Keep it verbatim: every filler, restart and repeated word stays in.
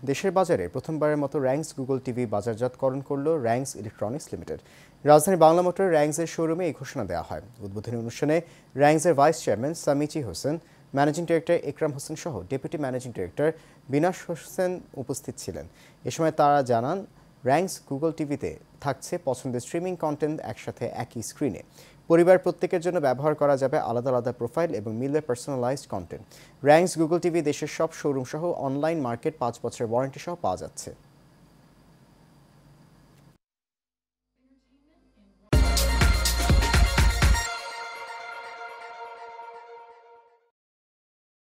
দেশের বাজারে প্রথমবারের মতো র্যাঙ্কস গুগল টিভি বাজারজাতকরণ করল র্যাঙ্কস ইলেকট্রনিক্স লিমিটেড। রাজধানী বাংলা মোটর র্যাঙ্কসের শোরুমে এই ঘোষণা দেওয়া হয়। উদ্বোধনী অনুষ্ঠানে র্যাঙ্কসের ভাইস চেয়ারম্যান সামিচি হোসেন, ম্যানেজিং ডিরেক্টর একরাম হোসেন সহ ডেপুটি ম্যানেজিং ডিরেক্টর বিনাশ হোসেন উপস্থিত ছিলেন। এ সময় তারা জানান, র্যাঙ্কস গুগল টিভিতে থাকছে পছন্দের স্ট্রিমিং কন্টেন্ট একসাথে একই স্ক্রিনে। পরিবার প্রত্যেকের জন্য ব্যবহার করা যাবে আলাদা আলাদা প্রোফাইল এবং মিলবে personalised content. Rangs Google TV দেশের সব শোরুম সহ অনলাইন মার্কেট পাঁচ বছরের ওয়ারেন্টি সহ পাওয়া যাচ্ছে।